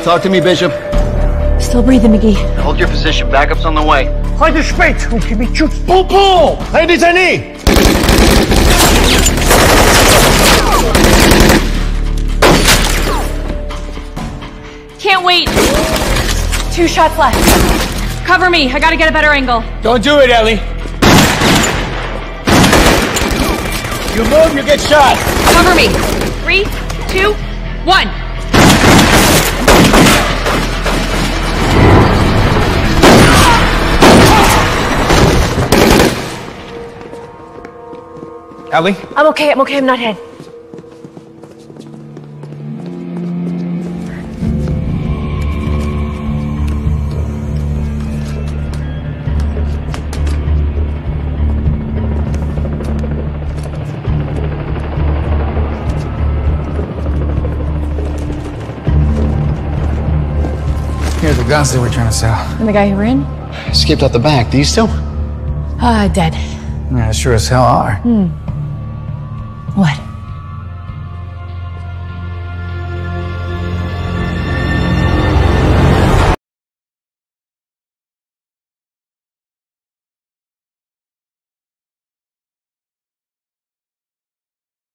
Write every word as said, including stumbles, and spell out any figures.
Talk to me, Bishop. Still breathing, McGee. Hold your position. Backup's on the way. Heute spät und gib mich Schutz. Popo! Hey, détenez! Can't wait. Two shots left. Cover me. I gotta get a better angle. Don't do it, Ellie. You move, you get shot. Cover me. Three, two, one. Ellie? I'm okay. I'm okay. I'm not hit. Here are the guns they were trying to sell. And the guy who ran? Escaped out the back. These two? Ah, dead. Yeah, sure as hell are. Hmm. What?